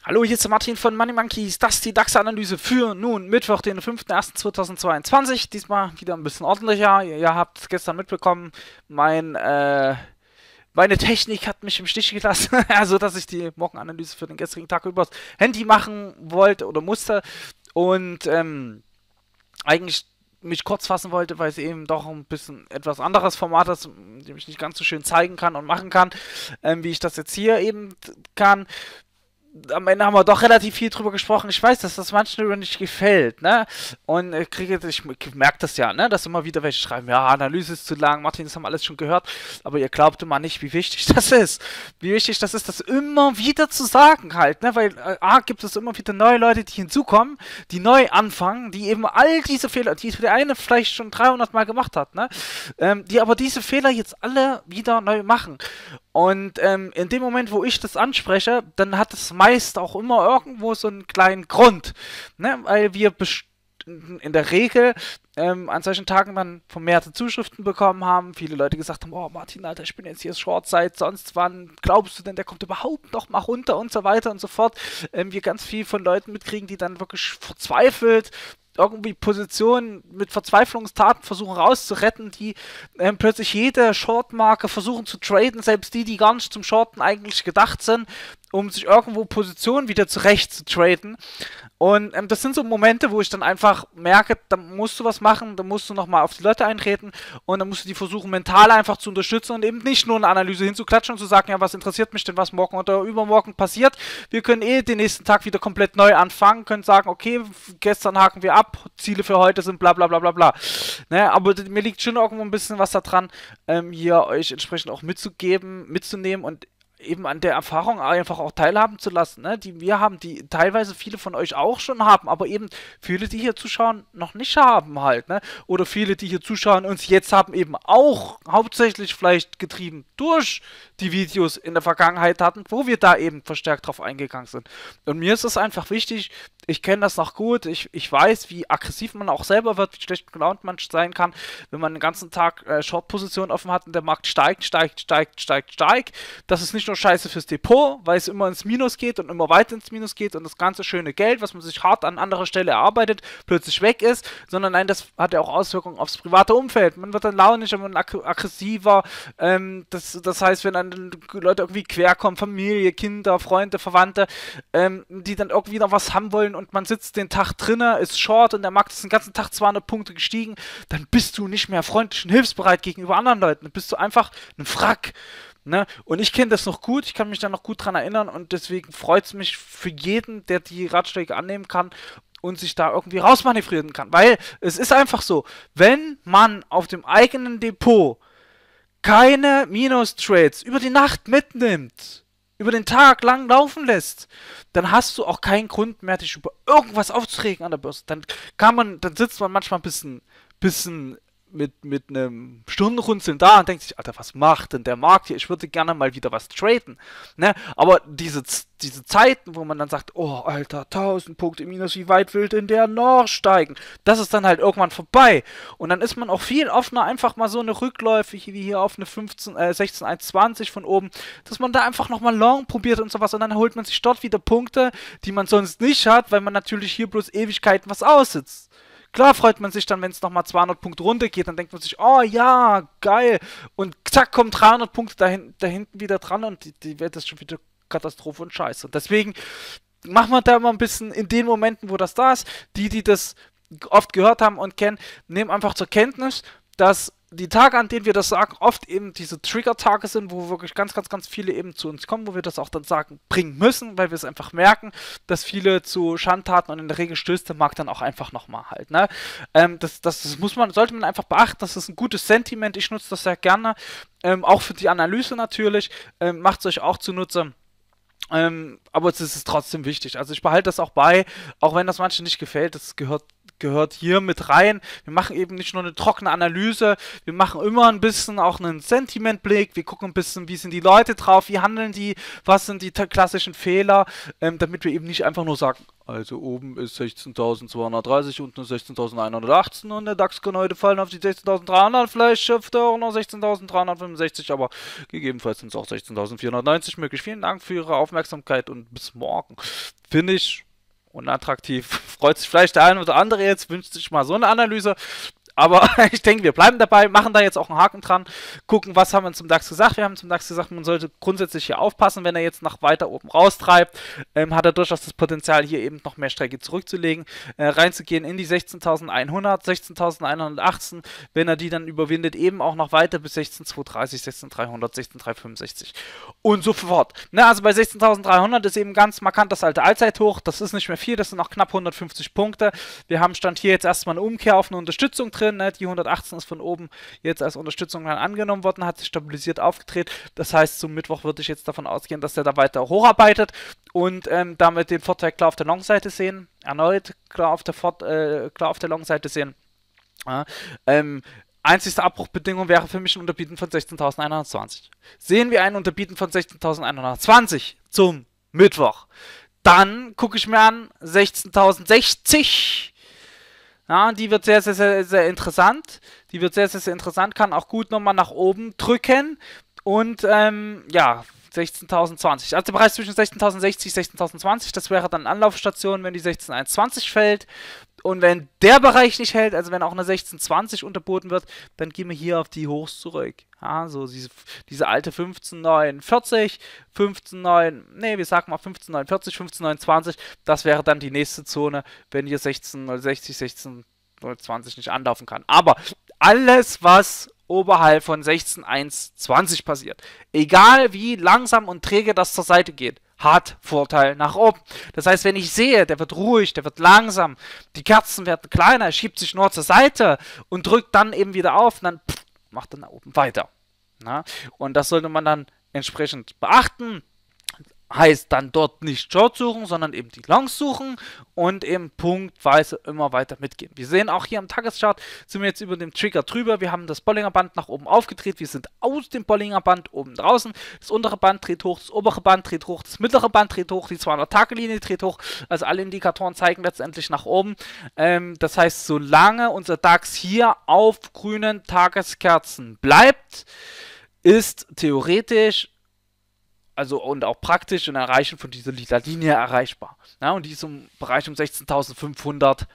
Hallo, hier ist der Martin von Money Monkeys. Das ist die DAX-Analyse für nun Mittwoch, den 5.01.2022. Diesmal wieder ein bisschen ordentlicher. Ihr habt es gestern mitbekommen, meine Technik hat mich im Stich gelassen. Also, dass ich die Morgenanalyse für den gestrigen Tag übers Handy machen wollte oder musste. Und eigentlich mich kurz fassen wollte, weil es eben doch ein bisschen etwas anderes Format ist, dem ich nicht ganz so schön zeigen kann und machen kann, wie ich das jetzt hier eben kann. Am Ende haben wir doch relativ viel drüber gesprochen. Ich weiß, dass das manchen nicht gefällt, ne? Und ich merke das ja, ne? Dass immer wieder welche schreiben, ja, Analyse ist zu lang, Martin, das haben wir alles schon gehört, aber ihr glaubt immer nicht, wie wichtig das ist. Wie wichtig das ist, das immer wieder zu sagen halt, ne? Weil gibt es immer wieder neue Leute, die hinzukommen, die neu anfangen, die eben all diese Fehler, die der eine vielleicht schon 300 Mal gemacht hat, ne? Die aber diese Fehler jetzt alle wieder neu machen. Und in dem Moment, wo ich das anspreche, dann hat es meist auch immer irgendwo so einen kleinen Grund. Ne? Weil wir in der Regel an solchen Tagen dann vermehrte Zuschriften bekommen haben. Viele Leute gesagt haben, oh Martin, Alter, ich bin jetzt hier Short seit sonst wann. Glaubst du denn, der kommt überhaupt noch mal runter und so weiter und so fort. Wir ganz viel von Leuten mitkriegen, die dann wirklich verzweifelt irgendwie Positionen mit Verzweiflungstaten versuchen rauszuretten, die plötzlich jede Short-Marke versuchen zu traden, selbst die gar nicht zum Shorten eigentlich gedacht sind, um sich irgendwo Positionen wieder zurecht zu traden. Und das sind so Momente, wo ich dann einfach merke, da musst du was machen, da musst du nochmal auf die Leute eintreten und dann musst du die versuchen, mental einfach zu unterstützen und eben nicht nur eine Analyse hinzuklatschen und zu sagen, ja, was interessiert mich denn, was morgen oder übermorgen passiert. Wir können den nächsten Tag wieder komplett neu anfangen, können sagen, okay, gestern haken wir ab, Ziele für heute sind bla bla bla bla bla. Ne, aber mir liegt schon irgendwo ein bisschen was daran, hier euch entsprechend auch mitzunehmen und eben an der Erfahrung einfach auch teilhaben zu lassen, ne? Die wir haben, die teilweise viele von euch auch schon haben, aber eben viele, die hier zuschauen, noch nicht haben halt, ne? Oder viele, die hier zuschauen, uns jetzt haben eben auch hauptsächlich vielleicht getrieben durch die Videos in der Vergangenheit hatten, wo wir da eben verstärkt drauf eingegangen sind. Und mir ist es einfach wichtig, ich kenne das noch gut, ich weiß, wie aggressiv man auch selber wird, wie schlecht gelaunt man sein kann, wenn man den ganzen Tag Short-Position offen hat und der Markt steigt. Das ist nicht nur scheiße fürs Depot, weil es immer ins Minus geht und immer weiter ins Minus geht und das ganze schöne Geld, was man sich hart an anderer Stelle erarbeitet, plötzlich weg ist, sondern nein, das hat ja auch Auswirkungen aufs private Umfeld. Man wird dann launischer, man wird aggressiver, das heißt, wenn dann Leute irgendwie querkommen, Familie, Kinder, Freunde, Verwandte, die dann irgendwie noch was haben wollen und man sitzt den Tag drinnen, ist short und der Markt ist den ganzen Tag 200 Punkte gestiegen, dann bist du nicht mehr freundlich und hilfsbereit gegenüber anderen Leuten, dann bist du einfach ein Wrack. Ne? Und ich kenne das noch gut, ich kann mich da noch gut dran erinnern und deswegen freut es mich für jeden, der die Ratschläge annehmen kann und sich da irgendwie rausmanövrieren kann. Weil es ist einfach so, wenn man auf dem eigenen Depot keine Minus-Trades über die Nacht mitnimmt, über den Tag lang laufen lässt, dann hast du auch keinen Grund mehr, dich über irgendwas aufzuregen an der Börse. Dann sitzt man manchmal ein bisschen mit einem Stirnrunzeln da und denkt sich, Alter, was macht denn der Markt hier? Ich würde gerne mal wieder was traden. Ne? Aber diese Zeiten, wo man dann sagt, oh, Alter, 1000 Punkte minus, wie weit will denn der noch steigen? Das ist dann halt irgendwann vorbei. Und dann ist man auch viel offener, einfach mal so eine Rückläufe, wie hier auf eine 16,120 von oben, dass man da einfach nochmal long probiert und sowas und dann holt man sich dort wieder Punkte, die man sonst nicht hat, weil man natürlich hier bloß Ewigkeiten was aussitzt. Klar freut man sich dann, wenn es nochmal 200 Punkte runter geht, dann denkt man sich, oh ja, geil. Und zack, kommen 300 Punkte da hinten wieder dran und die Welt ist schon wieder Katastrophe und Scheiße. Und deswegen machen wir da mal ein bisschen in den Momenten, wo das da ist, die das oft gehört haben und kennen, nehmen einfach zur Kenntnis, dass die Tage, an denen wir das sagen, oft eben diese Trigger-Tage sind, wo wirklich ganz viele eben zu uns kommen, wo wir das auch dann sagen, bringen müssen, weil wir es einfach merken, dass viele zu Schandtaten und in der Regel stößt der Markt dann auch einfach nochmal halt, ne? Das sollte man einfach beachten, das ist ein gutes Sentiment, ich nutze das sehr gerne, auch für die Analyse natürlich, macht es euch auch zunutze. Aber es ist trotzdem wichtig. Also ich behalte das auch bei, auch wenn das manchen nicht gefällt, das gehört hier mit rein. Wir machen eben nicht nur eine trockene Analyse, wir machen immer ein bisschen auch einen Sentimentblick, wir gucken ein bisschen, wie sind die Leute drauf, wie handeln die, was sind die klassischen Fehler, damit wir eben nicht einfach nur sagen, Also oben ist 16.230, unten ist 16.118 und der DAX kann heute fallen auf die 16.300, vielleicht schafft er auch noch 16.365, aber gegebenenfalls sind es auch 16.490 möglich. Vielen Dank für Ihre Aufmerksamkeit und bis morgen. Finde ich unattraktiv. Freut sich vielleicht der eine oder andere jetzt, wünscht sich mal so eine Analyse. Aber ich denke, wir bleiben dabei, machen da jetzt auch einen Haken dran, gucken, was haben wir zum DAX gesagt. Wir haben zum DAX gesagt, man sollte grundsätzlich hier aufpassen, wenn er jetzt nach weiter oben raustreibt, hat er durchaus das Potenzial, hier eben noch mehr Strecke zurückzulegen, reinzugehen in die 16.100, 16.118, wenn er die dann überwindet, eben auch noch weiter bis 16.230, 16.300, 16.365 und so fort. Na, also bei 16.300 ist eben ganz markant das alte Allzeithoch, das ist nicht mehr viel, das sind noch knapp 150 Punkte. Wir haben Stand hier jetzt erstmal eine Umkehr auf eine Unterstützung drin. Die 118 ist von oben jetzt als Unterstützung dann angenommen worden, hat sich stabilisiert aufgedreht. Das heißt, zum Mittwoch würde ich jetzt davon ausgehen, dass der da weiter hocharbeitet und damit den Vorteil klar auf der Long-Seite sehen. Erneut klar auf der Long-Seite sehen. Ja, einzigste Abbruchbedingung wäre für mich ein Unterbieten von 16.120. Sehen wir ein Unterbieten von 16.120 zum Mittwoch, dann gucke ich mir an 16.060. Ja, die wird sehr, sehr, sehr, sehr interessant. Die wird sehr, sehr, sehr interessant, kann auch gut nochmal nach oben drücken. Und ja, 16.020. Also der Preis zwischen 16.060 und 16.020, das wäre dann Anlaufstation, wenn die 16.120 fällt. Und wenn der Bereich nicht hält, also wenn auch eine 16.20 unterboten wird, dann gehen wir hier auf die Hochs zurück. Ja, so diese alte 15.49, 15.9, nee, wir sagen mal 15.49, 15.29, das wäre dann die nächste Zone, wenn hier 16.060, 16.020 nicht anlaufen kann. Aber alles, was oberhalb von 16.120 passiert, egal wie langsam und träge das zur Seite geht, hat Vorteil nach oben. Das heißt, wenn ich sehe, der wird ruhig, der wird langsam, die Kerzen werden kleiner, schiebt sich nur zur Seite und drückt dann eben wieder auf, und dann macht er nach oben weiter. Na? Und das sollte man dann entsprechend beachten. Heißt dann dort nicht Short suchen, sondern eben die Longs suchen und eben punktweise immer weiter mitgehen. Wir sehen auch hier am Tageschart, sind wir jetzt über dem Trigger drüber. Wir haben das Bollinger Band nach oben aufgedreht. Wir sind aus dem Bollinger Band oben draußen. Das untere Band dreht hoch, das obere Band dreht hoch, das mittlere Band dreht hoch, die 200-Tage-Linie dreht hoch. Also alle Indikatoren zeigen letztendlich nach oben. Das heißt, solange unser DAX hier auf grünen Tageskerzen bleibt, ist theoretisch und auch praktisch ein Erreichen von dieser lila Linie erreichbar. Ja, und die ist im Bereich um 16.580.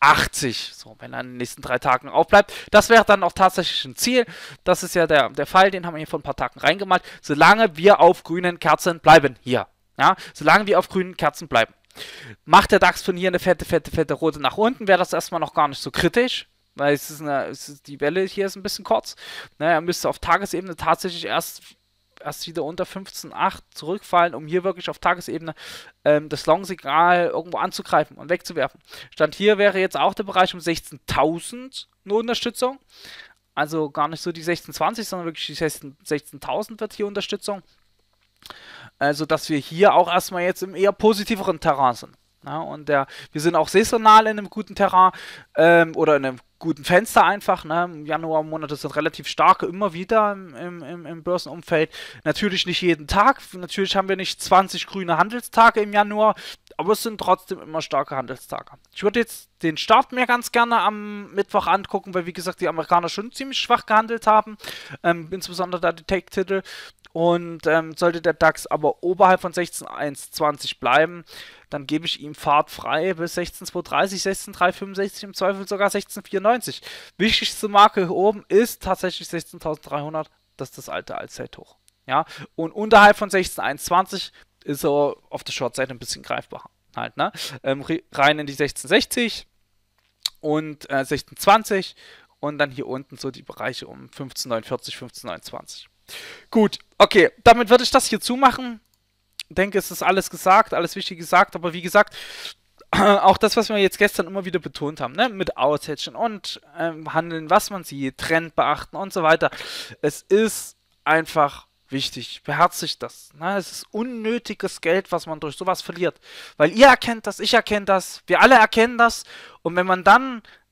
So, wenn er in den nächsten 3 Tagen aufbleibt. Das wäre dann auch tatsächlich ein Ziel. Das ist ja der Fall, den haben wir hier vor ein paar Tagen reingemalt. Solange wir auf grünen Kerzen bleiben. Hier. Ja, solange wir auf grünen Kerzen bleiben. Macht der DAX von hier eine fette rote nach unten, wäre das erstmal noch gar nicht so kritisch. Weil die Welle hier ist ein bisschen kurz. Er müsste auf Tagesebene tatsächlich erst wieder unter 15,8 zurückfallen, um hier wirklich auf Tagesebene das Long-Signal irgendwo anzugreifen und wegzuwerfen. Stand hier wäre jetzt auch der Bereich um 16.000 eine Unterstützung. Also gar nicht so die 16.20, sondern wirklich die 16.000 wird hier Unterstützung. Also dass wir hier auch erstmal jetzt im eher positiveren Terrain sind. Ja, und wir sind auch saisonal in einem guten Terrain oder in einem guten Fenster einfach. Ne? Im Januar-Monat ist das relativ stark immer wieder im Börsenumfeld. Natürlich nicht jeden Tag. Natürlich haben wir nicht 20 grüne Handelstage im Januar, aber es sind trotzdem immer starke Handelstage. Ich würde jetzt den Start mir ganz gerne am Mittwoch angucken, weil wie gesagt die Amerikaner schon ziemlich schwach gehandelt haben. Insbesondere da die Tech-Titel. Und sollte der DAX aber oberhalb von 16.120 bleiben, dann gebe ich ihm Fahrt frei bis 16.230, 16.365, im Zweifel sogar 16.94. Wichtigste Marke hier oben ist tatsächlich 16.300, das ist das alte Allzeithoch. Ja? Und unterhalb von 16.120 ist er auf der Short-Seite ein bisschen greifbarer. Halt, ne? Rein in die 16.60 und 16.20 und dann hier unten so die Bereiche um 15.49, 15.29. Gut, okay, damit würde ich das hier zumachen. Ich denke, es ist alles gesagt, alles Wichtige gesagt, aber wie gesagt, auch das, was wir jetzt gestern immer wieder betont haben, ne, mit Aushedgen und Handeln, was man sieht, Trend beachten und so weiter. Es ist einfach wichtig, beherzigt das. Ne? Es ist unnötiges Geld, was man durch sowas verliert. Weil ihr erkennt das, ich erkenne das, wir alle erkennen das und wenn man dann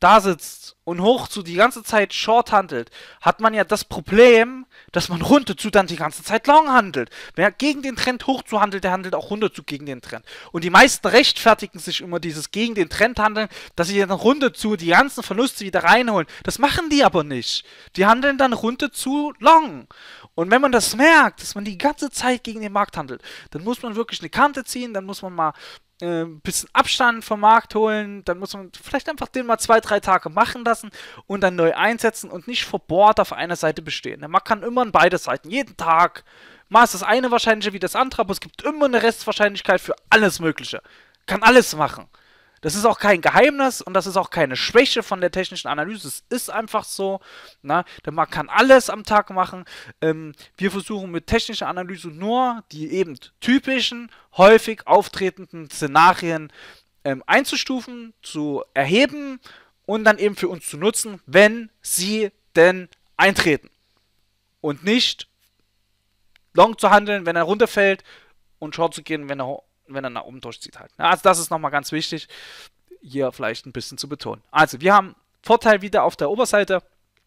da sitzt und hoch zu die ganze Zeit Short handelt, hat man ja das Problem, dass man runter zu dann die ganze Zeit Long handelt. Wer gegen den Trend hoch zu handelt, der handelt auch runter zu gegen den Trend. Und die meisten rechtfertigen sich immer dieses gegen den Trend handeln, dass sie dann runter zu die ganzen Verluste wieder reinholen. Das machen die aber nicht. Die handeln dann runter zu Long. Und wenn man das merkt, dass man die ganze Zeit gegen den Markt handelt, dann muss man wirklich eine Kante ziehen, dann muss man mal ein bisschen Abstand vom Markt holen, dann muss man vielleicht einfach den mal 2, 3 Tage machen lassen und dann neu einsetzen und nicht verbohrt auf einer Seite bestehen. Man kann immer an beide Seiten, jeden Tag. Mal ist das eine wahrscheinlicher wie das andere, aber es gibt immer eine Restwahrscheinlichkeit für alles Mögliche. Kann alles machen. Das ist auch kein Geheimnis und das ist auch keine Schwäche von der technischen Analyse. Es ist einfach so, na, denn man kann alles am Tag machen. Wir versuchen mit technischer Analyse nur die eben typischen, häufig auftretenden Szenarien einzustufen, zu erheben und dann eben für uns zu nutzen, wenn sie denn eintreten. Und nicht long zu handeln, wenn er runterfällt und short zu gehen, wenn er nach oben durchzieht halt. Also das ist nochmal ganz wichtig, hier vielleicht ein bisschen zu betonen. Also wir haben Vorteil wieder auf der Oberseite,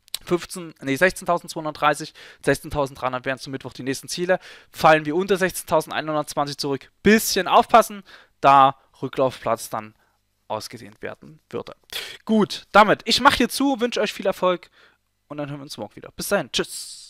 16.230, 16.300 wären zum Mittwoch die nächsten Ziele. Fallen wir unter 16.120 zurück, bisschen aufpassen, da Rücklaufplatz dann ausgedehnt werden würde. Gut, damit, ich mache hier zu, wünsche euch viel Erfolg und dann hören wir uns morgen wieder. Bis dahin, tschüss.